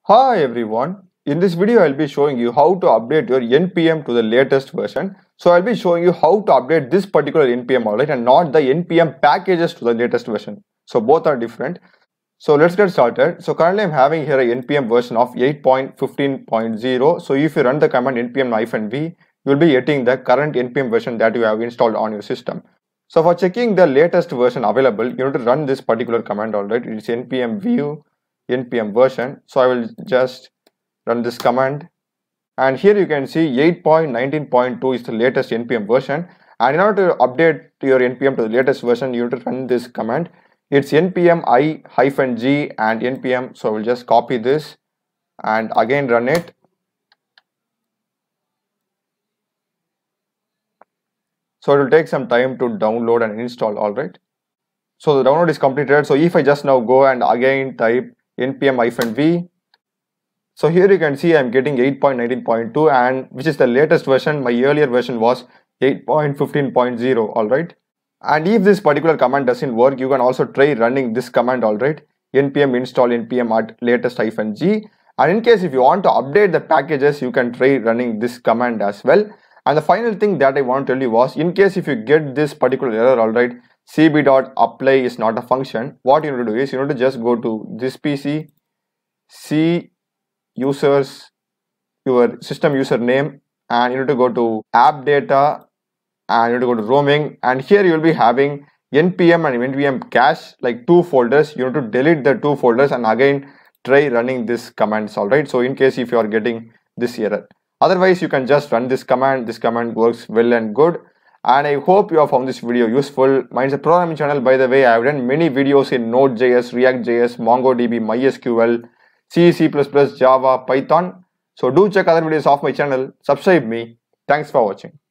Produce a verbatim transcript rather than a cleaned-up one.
Hi everyone, in this video I'll be showing you how to update your N P M to the latest version. So I'll be showing you how to update this particular N P M, alright, and not the N P M packages to the latest version. So both are different. So let's get started. So currently I'm having here a N P M version of eight point fifteen point zero. So if you run the command npm-v, you will be getting the current N P M version that you have installed on your system. So for checking the latest version available, you need to run this particular command, alright. It's npm view npm version. So I will just run this command, and here you can see eight point nineteen point two is the latest npm version. And in order to update your npm to the latest version, you need to run this command. It's npm i-g and npm. So I will just copy this and again run it. So it will take some time to download and install, alright. So the download is completed. So if I just now go and again type npm-v, so here you can see I'm getting eight point nineteen point two, and which is the latest version. My earlier version was eight point fifteen point zero, alright. And if this particular command doesn't work, you can also try running this command, alright, npm install npm at latest-g. And in case if you want to update the packages, you can try running this command as well. And the final thing that I want to tell you was, in case if you get this particular error, alright, cb.apply is not a function, what you need to do is you need to just go to this P C, C users, your system username, and you need to go to app data, and you need to go to roaming, and here you will be having npm and npm cache, like two folders. You need to delete the two folders and again try running this commands, alright. So in case if you are getting this error, otherwise you can just run this command. This command works well and good. And I hope you have found this video useful. Mine is a programming channel, by the way. I have done many videos in Node.js, React.js, MongoDB, MySQL, C, C++, Java, Python. So do check other videos of my channel. Subscribe me. Thanks for watching.